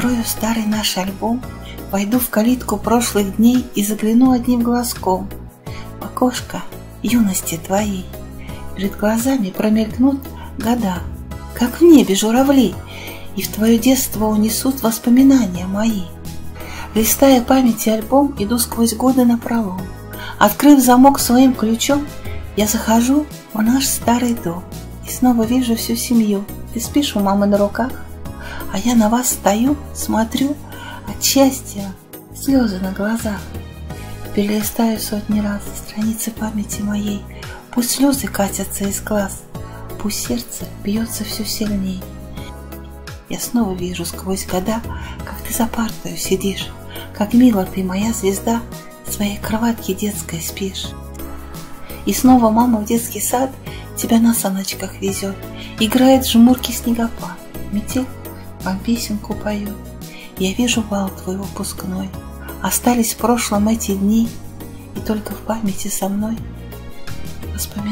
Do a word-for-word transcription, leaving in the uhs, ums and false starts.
Открою старый наш альбом, войду в калитку прошлых дней и загляну одним глазком в окошко юности твоей. Перед глазами промелькнут года, как в небе журавли, и в твое детство унесут воспоминания мои. Листая памяти альбом, иду сквозь годы напролом. Открыв замок своим ключом, я захожу в наш старый дом и снова вижу всю семью. Ты спишь у мамы на руках, а я на вас стою, смотрю от счастья, слезы на глазах. Перелистаю сотни раз страницы памяти моей, пусть слезы катятся из глаз, пусть сердце бьется все сильней. Я снова вижу сквозь года, как ты за партою сидишь, как мило ты, моя звезда, в своей кроватке детской спишь. И снова мама в детский сад тебя на саночках везет, играет в жмурки снегопад, метель вам песенку поет. Я вижу бал твой выпускной, остались в прошлом эти дни, и только в памяти со мной воспоминания.